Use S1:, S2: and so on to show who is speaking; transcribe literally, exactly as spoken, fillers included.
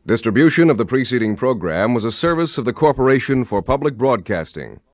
S1: Distribution of the preceding program was a service of the Corporation for Public Broadcasting.